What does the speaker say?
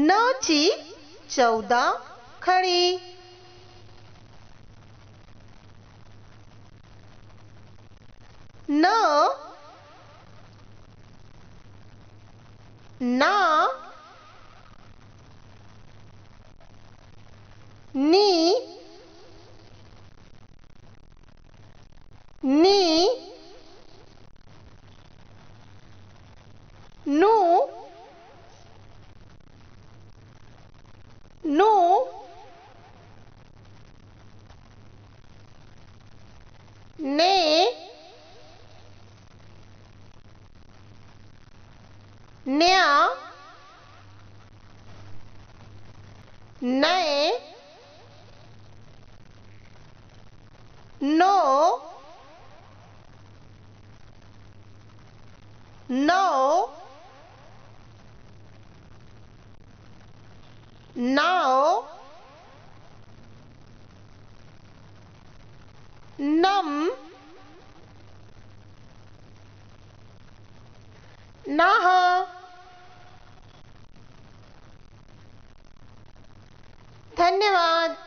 न ची 14 खड़ी। न ना नी नी नू नू ने न्या नए नो नो नाव नम नाह। धन्यवाद।